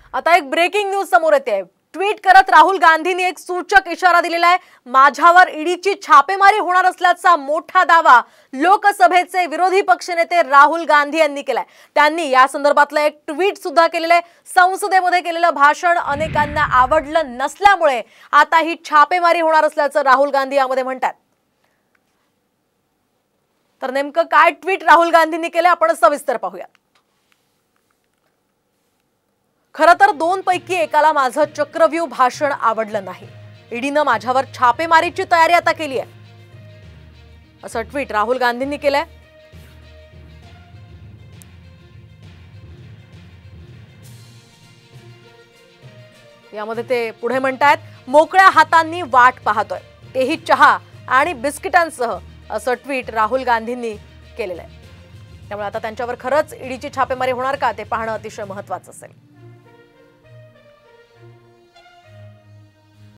आता एक breaking news समोर येते। ट्वीट करत राहुल गांधींनी एक सूचक इशारा दिलेला आहे। माझ्यावर ईडीची छापेमारी होणार असल्याचा मोठा दावा लोकसभेचे विरोधी पक्षनेते राहुल गांधी यांनी केलाय। त्यांनी या संदर्भातलं एक ट्वीट सुद्धा केलेलं आहे। संसदेमध्ये केलेलं भाषण अनेकांना आवडलं नसल्यामुळे आता ही छापेमारी होणार असल्याचं राहुल गांधी यामध्ये म्हणतात। तर नेमकं काय ट्वीट राहुल गांधींनी केलं आपण सविस्तर पाहूया। खरं तर दोनपैकी एकाला माझं चक्रव्यूह भाषण आवडलं नाही। ईडीनं माझ्यावर छापेमारीची तयारी आता केली आहे, असं ट्वीट राहुल गांधींनी केलंय। यामध्ये ते पुढे म्हणतात, मोकळ्या हातांनी वाट पाहतोय, तेही चहा आणि बिस्किटांसह, असं ट्वीट राहुल गांधींनी केलेलं आहे। त्यामुळे आता त्यांच्यावर खरंच ईडीची छापेमारी होणार का ते पाहणं अतिशय महत्त्वाचं असेल।